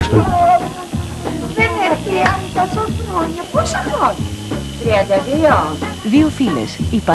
Δεν έρχεται τόσο χρόνια. Πόσα χρόνια? 32. Δύο φίλες,